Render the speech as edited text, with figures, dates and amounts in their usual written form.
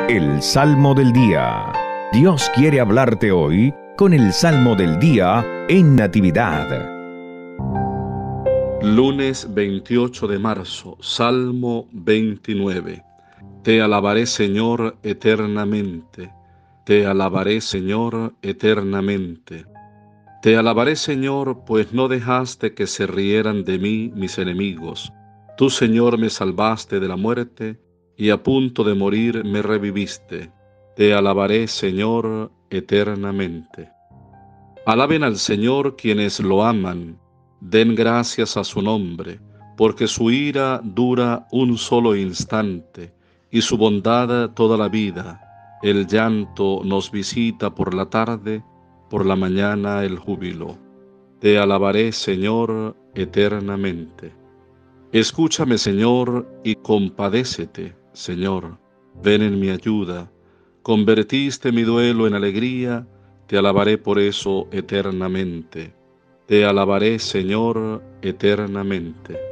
El Salmo del Día. Dios quiere hablarte hoy con el Salmo del Día en Natividad. Lunes 28 de marzo, Salmo 29. Te alabaré, Señor, eternamente. Te alabaré, Señor, eternamente. Te alabaré, Señor, pues no dejaste que se rieran de mí mis enemigos. Tú, Señor, me salvaste de la muerte, y a punto de morir me reviviste. Te alabaré, Señor, eternamente. Alaben al Señor quienes lo aman, den gracias a su nombre, porque su ira dura un solo instante, y su bondad toda la vida. El llanto nos visita por la tarde, por la mañana el júbilo. Te alabaré, Señor, eternamente. Escúchame, Señor, y compadécete, Señor. Ven en mi ayuda. Convertiste mi duelo en alegría, te alabaré por eso eternamente. Te alabaré, Señor, eternamente.